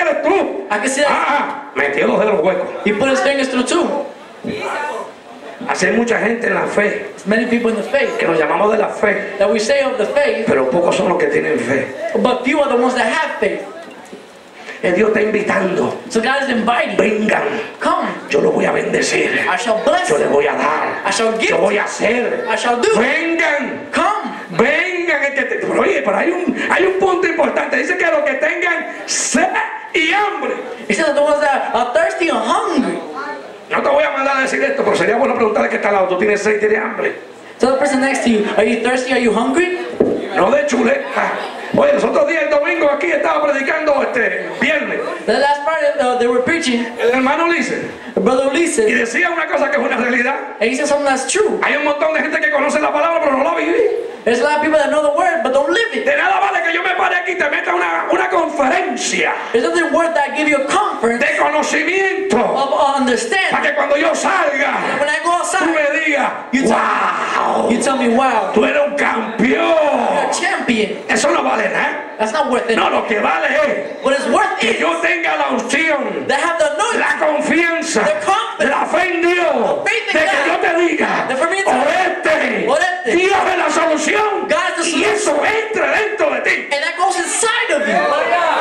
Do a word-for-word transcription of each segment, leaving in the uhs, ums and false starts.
eres tú. I can see that. Ah, metió los dedos huecos. He put his fingers through too. Así hay mucha gente en la fe, There's many people in the faith que nos llamamos de la fe, that we say of the faith, pero pocos son los que tienen fe. but few are the ones that have faith. El Dios está invitando. So God is inviting. Vengan, Come, yo los voy a bendecir. I shall bless Yo les you. voy a dar. I shall give. Yo voy a hacer. I shall do. Vengan. Come. Vengan, es que te- pero oye, pero hay un, hay un punto importante. Dice que los que tengan sed y hambre. He said the ones that are thirsty and hungry. No te voy a mandar a decir esto, pero sería bueno preguntarle que está al lado. ¿Tú tienes sed y tienes hambre? Tell the person next to you, are you thirsty? Are you hungry? No de chuleta. Oye, los otros días, el domingo, aquí estaba predicando este viernes. The last Friday uh, they were preaching, El hermano Ulises. Brother Ulises, Y decía una cosa que es una realidad. and he said something that's true. Hay un montón de gente que conoce la palabra, pero no la vive. There's a lot of people that know the word but don't live it. De nada vale que yo me pare aquí y te meta una, una conferencia There's nothing worth that give you a conference de conocimiento of para understanding. que cuando yo salga When I go tú outside, me digas, You tell- wow, you tell me, wow, tú eres un you're campeón. a champion. Eso no vale nada. That's not worth it. No, lo que vale es What is worth que it, yo tenga la unción, they have the anointing, la confianza, The confidence, la fe en Dios, the faith in de que God, yo te diga, the for me to- oreste, Oreste. Dios es la solución, God is the y eso entre dentro de ti. and that goes inside of you.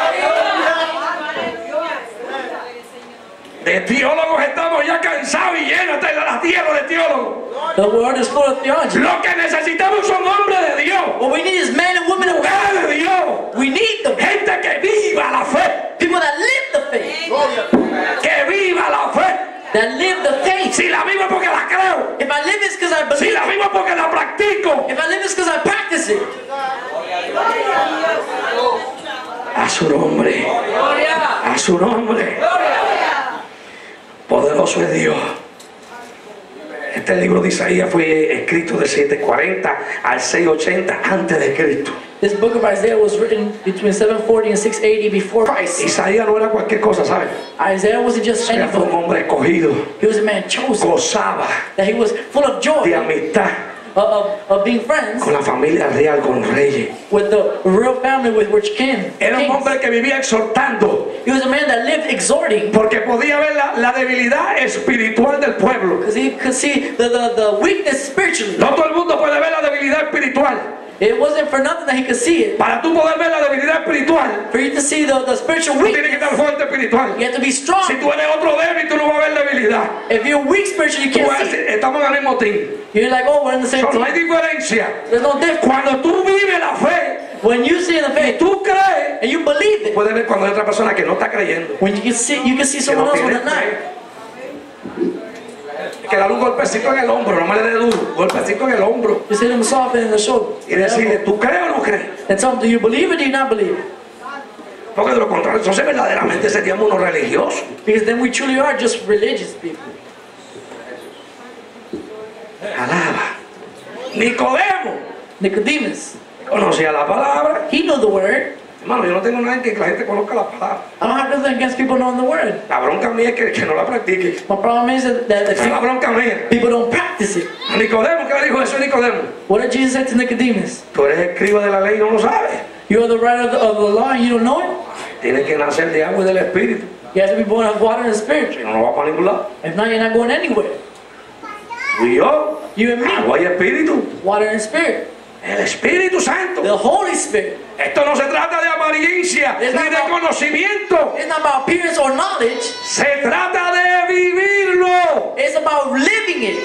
De teólogos estamos ya cansados y llenos hasta la tierra de teólogos. The word is full of theology. Lo que necesitamos son hombres de Dios, What we need is men and women of God. mujeres de Dios, We need them. gente que viva la fe, People that live the faith. que viva la fe. That live the faith. Si la vivo es porque la creo, If I live it's because I si believe la it. vivo es porque la practico. If I live it's because I practice it. A su nombre, a su nombre. Poderoso es Dios. Este libro de Isaías fue escrito de setecientos cuarenta al seiscientos ochenta antes de Cristo. This book of Isaiah was written between seven forty and six eighty before Christ. Isaías no era cualquier cosa, ¿sabes? Isaiah wasn't just Era fue un anybody. hombre escogido, He was a man chosen. gozaba That he was full of joy, de of, amistad of, of being friends con la familia real, con los reyes. with the real family with which kin. Era un kings. hombre que vivía exhortando, He was a man that lived exhorting porque podía ver la, la debilidad espiritual del pueblo. because he could see the, the, the weakness spiritually. No todo el mundo puede ver la debilidad espiritual. It wasn't for nothing that he could see it. Para tú poder ver la debilidad espiritual, For you to see the, the spiritual tú tienes que weakness, estar fuerte espiritual. you have to be strong. Si tú eres otro débil, tú no vas a ver debilidad. If you're weak spiritually, you Tú can't vas a see it. decir, estamos en el mismo team. You're like, oh, we're in the same So, no hay team. diferencia. There's no difference. Cuando tú vives la fe, When you see the faith tú crees, and you believe it, puedes ver cuando hay otra persona que no está creyendo. when you can see, you can see Que someone no else with tiene a knife. fe. Que darle un golpecito en el hombro, no me le dé duro, golpecito en el hombro. Just hit him soft in the shoulder. Y decirle, ¿tú crees o no crees? And tell him, do you believe it or do you not believe it? Porque de lo contrario, entonces verdaderamente seríamos unos religiosos. Because then we truly are just religious people. Alaba. Nicodemo Nicodemus, conocía la palabra. he knew the word. Hermano, yo no tengo nada en que la gente conozca la palabra. I don't have nothing against people knowing the word. La bronca mía es que, que no la practique. My problem is that, that Esa es la if bronca mía. people don't practice it. A Nicodemo, ¿qué le dijo eso a Nicodemo? What did Jesus say to Nicodemus? Tú eres escriba de la ley y no lo sabes. You are the writer of the, of the law and you don't know it? Tienes que nacer de agua y del Espíritu. You have to be born of water and the spirit. Si no, no vas para ningún lado. If not, you're not going anywhere. Tú y yo, You and me, agua y Espíritu. water and spirit. El Espíritu Santo. The Holy Spirit. Esto no se trata de apariencia Es ni de not- conocimiento. It's not about appearance or knowledge. Se trata de vivirlo. It's about living it.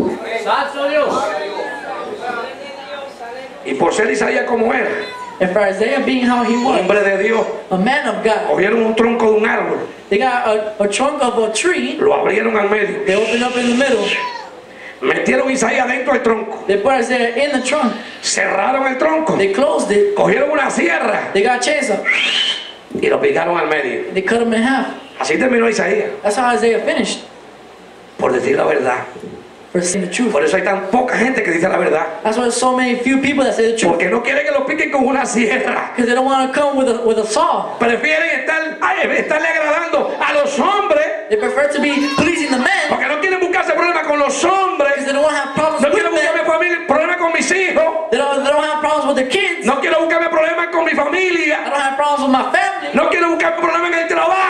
Y por ser Isaías como era, And for Isaiah being how he was, hombre de Dios, a man of God, cogieron un tronco de un árbol, they got a, a trunk of a tree, lo abrieron al medio, they opened up in the middle, metieron a Isaías dentro del tronco, they put Isaiah in the trunk, cerraron el tronco, they closed it, cogieron una sierra they got a chainsaw, y lo picaron al medio. they cut him in half. Así terminó Isaías, That's how Isaiah finished, por decir la verdad. for saying the truth. Por eso hay tan poca gente que dice la verdad, That's why there's so many few people that say the truth, porque no quiere que lo piquen con una sierra. because they don't want to come with a, with a saw. Prefieren estar, ay, estarle agradando a los hombres, They prefer to be pleasing the men, porque no quieren buscarse problemas con los hombres. because they don't want to have problems No with quiero buscarme men. familia- problemas con mis hijos. They don't, they don't have problems with their kids. No quiero buscarme problemas con mi I familia. don't have problems with my family. No quiero buscarme problemas en el trabajo.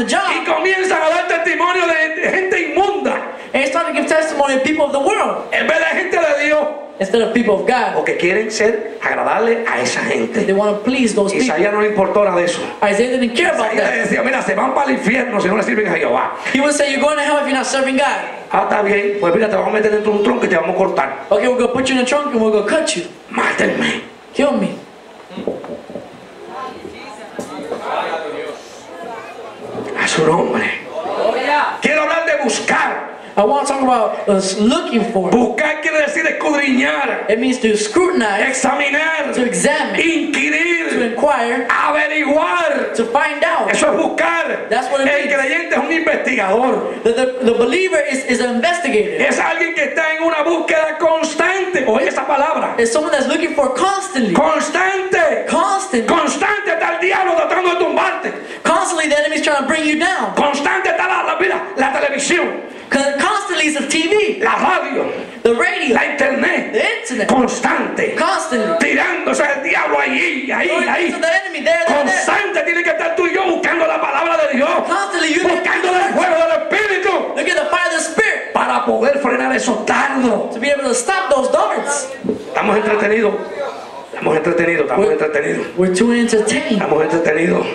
the job. y comienzan a dar testimonio de gente inmunda And they start to give testimony of people of the world en vez de gente de Dios, instead of people of God. porque quieren ser agradables a esa They gente. want to please those people. Isaías no le importó nada de eso. Isaiah didn't care about Isaías le that. decía, mira, se van para el infierno si no le sirven a Jehová. He would say, you're going to hell if you're not serving God. Ah, está bien, pues mira, te vamos a meter dentro de un tronco y te vamos a cortar. Okay, we're going to put you in the trunk and we're going to cut you. Mátenme. Kill me. A su nombre. Quiero hablar de buscar. I want to talk about uh, looking for. Buscar quiere decir escudriñar, It means to scrutinize, examinar, to examine, to inquirir, inquire, averiguar. to find out. Eso es buscar. That's what it El means. creyente es un investigador. The, the, the believer is, is an investigator. Es alguien que está en una búsqueda constante. Oye esa palabra. It's someone that's looking for constantly. Constante. Constant. Constante está el diablo tratando de tumbarte. Constantly the enemy's trying to bring you down. Constante está la, la, mira, la televisión, Con- Constantly is the T V, la radio, the radio, la internet. the internet. Constante. Constantly. Tirándose el diablo ahí, ahí, Going ahí. to the enemy there, there, there. Constante tiene que estar tú y yo buscando la palabra de Dios. Constantly you Buscando el fuego del Espíritu. look at the fire of the Spirit Para poder frenar esos dardos. to be able to stop those darts. Estamos entretenidos. Estamos entretenidos, estamos entretenidos. We're too entertained. Estamos entretenidos.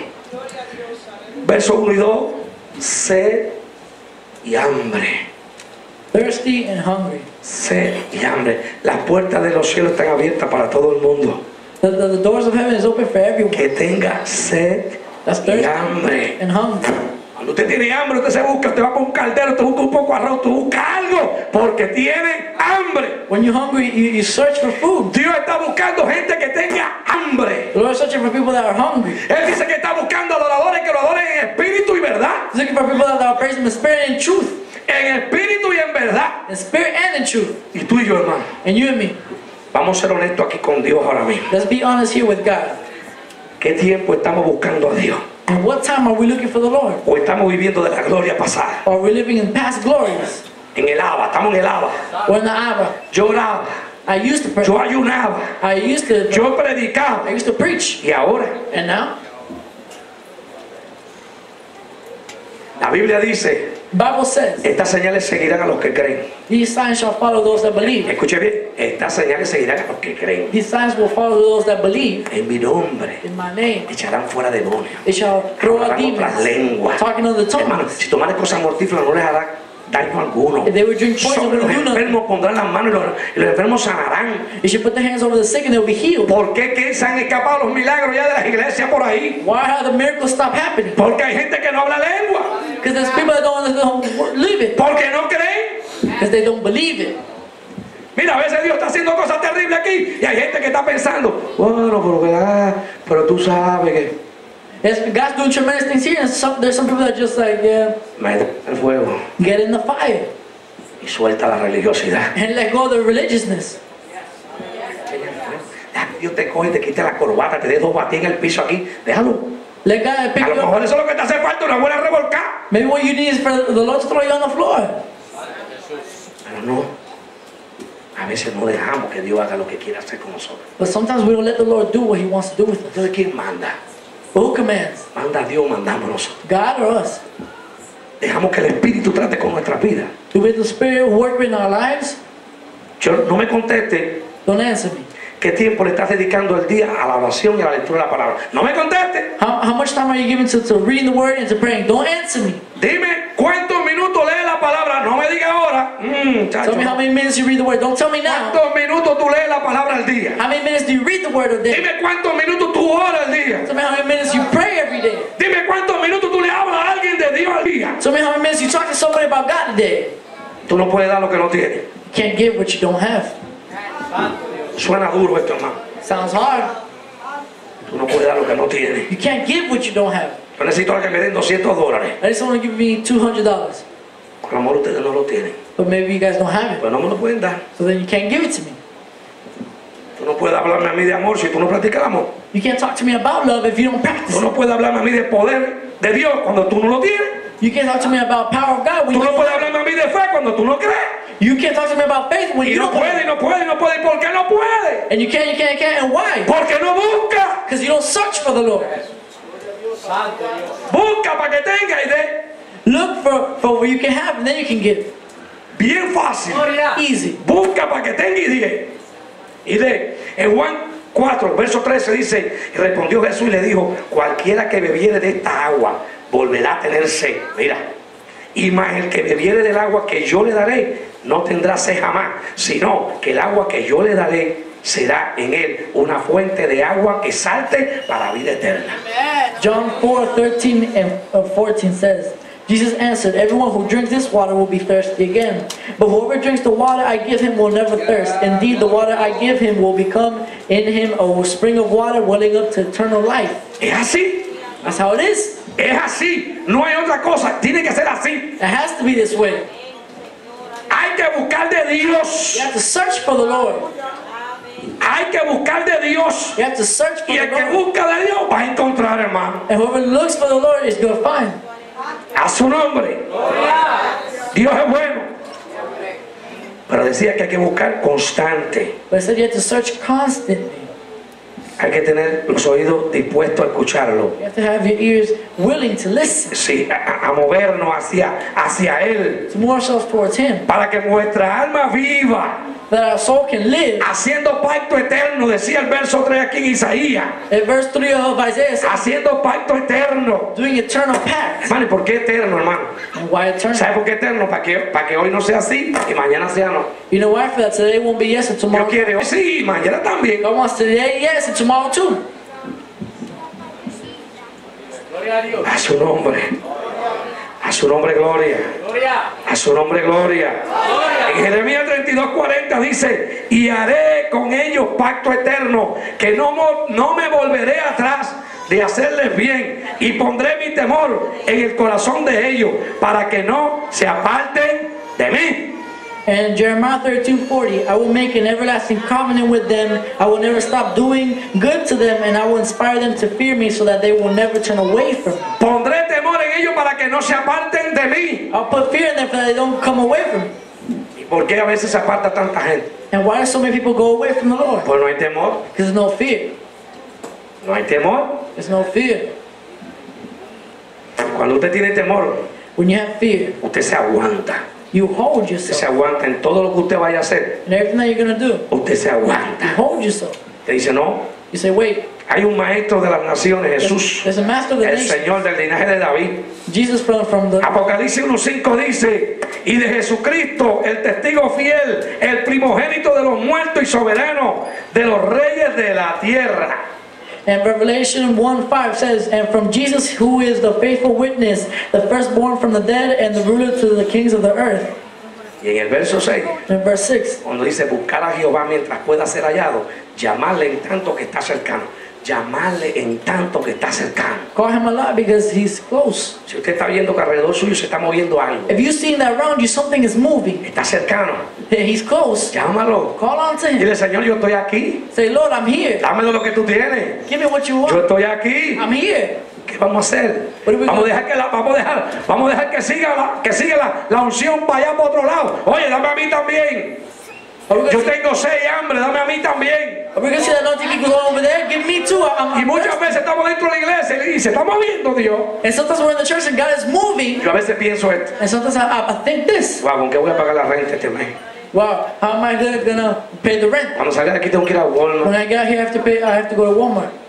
Verso uno y dos. Sed y hambre. Thirsty and hungry. Sed y hambre. Las puertas de los cielos están abiertas para todo el mundo. The, the, the doors of heaven is open for everyone. Que tenga sed That's y thirsty hambre. and hungry. Cuando usted tiene hambre, usted se busca, usted va para un caldero, usted busca un poco de arroz, usted busca algo, porque tiene hambre. When you're hungry, you, you search for food. Dios está buscando gente que tenga hambre. The Lord is searching for people that are hungry. Él dice que está buscando adoradores que lo adoren en espíritu y verdad. He's looking for people that are praising in spirit and in truth. En espíritu y en verdad. In spirit and in truth. Y tú y yo, hermano, And you and me. vamos a ser honestos aquí con Dios ahora mismo. Let's be honest here with God. ¿Qué tiempo estamos buscando a Dios? And what time are we looking for the Lord? ¿O estamos viviendo de la gloria pasada? Or are we living in past glories? En el Abba, estamos en el Abba. Or in the Abba? Yo oraba, I used to pray. yo ayunaba, I used to. yo predicaba. I used to preach. Y ahora, And now? la Biblia dice, Bible says, estas señales seguirán a los que creen. these signs shall follow those that believe. Escuche bien, estas señales seguirán a los que creen. These signs will follow those that believe. En mi nombre In my name, echarán fuera demonios. they shall throw out Hablarán otras demons. lenguas. Talking on the Hermano, tongues. si tomaran cosas mortíferas no les hará daño alguno. If they would drink poison, Sobre it los would do nothing. enfermos pondrán las manos y los, y los enfermos sanarán. You should put the hands over the sick and they'll be healed. ¿Por qué que se han escapado los milagros ya de las iglesias por ahí? Why have the miracles stop happening? Porque hay gente que no habla lengua. Because there's people that don't, don't believe it. Porque no creen. Because they don't believe it. Mira, a veces Dios está haciendo cosas terribles aquí y hay gente que está pensando, bueno, pero, ¿verdad? Pero tú sabes que... Yes, God's doing tremendous things here, and some, there's some people that just like, yeah, Mete el fuego get in the fire y suelta la religiosidad. and let go of the religiousness. Dios te coge, te quita la corbata, te dé dos batidas en el piso aquí. Déjalo. Let God pick A lo you up. mejor eso es lo que te hace falta, una buena revolcada. Maybe what you need is for the Lord to throw you on the floor. Pero no. A veces no dejamos que Dios haga lo que quiera hacer con nosotros. But sometimes we don't let the Lord do what He wants to do with us. Entonces, ¿quién manda? But who commands? Manda a Dios, mandamos nosotros. God or us? Dejamos que el Espíritu trate con nuestra vida. Do we let the Spirit work in our lives? Yo, no me conteste Don't answer me. qué tiempo le estás dedicando al día a la oración y a la lectura de la palabra. No me conteste. How, how much time are you giving to, to reading the Word and to praying? Don't answer me. Dime cuántos minutos lees la palabra. No me diga ahora. Mm, chacho, Tell me how many minutes you read the Word. Don't tell me now. ¿Cuántos minutos tú lees la palabra al día? How many minutes do you read the Word a day? Dime cuántos minutos tú oras al día. Tell me how many minutes you pray every day. Dime cuántos minutos tú le hablas a alguien de Dios al día. Tell me how many minutes you talk to somebody about God today. Tú no puedes dar lo que no tienes. You can't give what you don't have. Suena duro esto, hermano. Sounds hard. Tú no puedes dar lo que no tienes. You can't give what you don't have. Yo necesito ahora que me den doscientos dólares. I just want to give me two hundred dollars. A lo mejor ustedes no lo tienen. But maybe you guys don't have it. Pues no me lo pueden dar. So then you can't give it to me. Tú no puedes hablarme a mí de amor si tú no practicas el amor. You can't talk to me about love if you don't practice Tú it. no puedes hablarme a mí de poder de Dios cuando tú no lo tienes. You can't talk to me about power of God when Tú you no don't puedes have it. hablarme a mí de fe cuando tú no crees. You can't talk to me about faith when Y you no don't puede, have y it. no puede, y no puede. ¿Y por qué no puede? And you can't, you can't, you can't. And why? Porque no busca. Because you don't search for the Lord. Busca para que tenga y dé. Look for, for what you can have and then you can give. Bien fácil. Easy. Busca para que tenga y dé. Y dé. En Juan cuatro, verso trece dice, y respondió Jesús y le dijo, cualquiera que bebiere de esta agua volverá a tener sed. Mira. Y más el que bebiere del agua que yo le daré, no tendrá sed jamás, sino que el agua que yo le daré será en él una fuente de agua que salte para la vida eterna. John four, thirteen and fourteen says, Jesus answered, everyone who drinks this water will be thirsty again. But whoever drinks the water I give him will never thirst. Indeed, the water I give him will become in him a spring of water welling up to eternal life. ¿Es así? That's how it is. Es así, no hay otra cosa, tiene que ser así. It has to be this way. Hay que buscar de Dios. You have to search for the Lord. Hay que buscar de Dios. You have to search for Y the el que Lord. busca de Dios va a encontrar, hermano. And whoever looks for the Lord is going to find. A su nombre. Dios es bueno. Pero decía que hay que buscar constante. But it said you have to search constantly. Hay que tener los oídos dispuestos a escucharlo. You have to have your ears willing to listen. Sí, a, a movernos hacia, hahacia Él. To move ourselves towards Him. Para que nuestra alma viva. That our soul can live. Haciendo pacto eterno, decía el verso tres aquí en Isaías. In verse three of Isaiah says, Haciendo pacto eterno. doing eternal pact. Hermano, ¿y por qué eterno, hermano? And why eternal? ¿Sabe por qué eterno? Para que, para que hoy no sea así y mañana sea no. You know why? For that today won't be yes and Dios tomorrow. quiere hoy sí y mañana también. God wants today yes and tomorrow too. A su nombre. A su nombre gloria. A su nombre gloria. En Jeremías treinta y dos, cuarenta dice, y haré con ellos pacto eterno, que no, no me volveré atrás de hacerles bien, y pondré mi temor en el corazón de ellos, para que no se aparten de mí. And Jeremiah thirty-two forty, I will make an everlasting covenant with them. I will never stop doing good to them, and I will inspire them to fear me so that they will never turn away from me. Pondré temor en ellos para que no se aparten de mí. I'll put fear in them so that they don't come away from me. ¿Y por qué a veces se aparta tanta gente? And why do so many people go away from the Lord? Pues no hay temor. Because there's no fear. No hay temor. There's no fear. Cuando usted tiene temor, When you have fear, usted se aguanta. you hold Usted se yourself. aguanta en todo lo que usted vaya a hacer. And everything that you're going to do, Usted se you aguanta. hold yourself. Te dice, no, You say, wait, hay un maestro de las naciones, Jesús, there's a master of the el nation. Señor del linaje de David. Jesus from, from the... Apocalipsis uno cinco dice, y de Jesucristo, el testigo fiel, el primogénito de los muertos y soberano de los reyes de la tierra. And Revelation one five says, and from Jesus, who is the faithful witness, the firstborn from the dead, and the ruler to the kings of the earth. Y en el verso seis, And verse six, cuando dice buscar a Jehová mientras pueda ser hallado, llamarle en tanto que está cercano. Llamarle en tanto que está cercano. call him a lot because he's close. Si usted está viendo que alrededor suyo se está moviendo algo, If you see that around you, something is moving. está cercano, He's close. llámalo. Call on to him. Dile, Señor, yo estoy aquí. Say, Lord, I'm here. Dámelo lo que tú tienes. Give me what you Yo want. estoy aquí. I'm here. ¿Qué vamos a hacer? What are we Vamos a gonna- dejar que la, vamos a dejar, vamos a dejar que siga la, que siga la, la unción para allá para otro lado. Oye, dame a mí también. Are we Yo going to tengo sed y hambre, dame a mí también. see that anointing keep going over there? Give me too. I'm, Y I'm muchas thirsty. veces estamos dentro de la iglesia y se está moviendo Dios. And sometimes we're in the church and God is moving. Yo a veces pienso esto. And sometimes I, I, I think this. Wow, ¿con qué voy a pagar la renta este mes? Wow, how am I gonna, gonna pay the rent? Cuando salga de aquí tengo que ir a When Walmart. I get out here, I have to pay. I have to go to Walmart.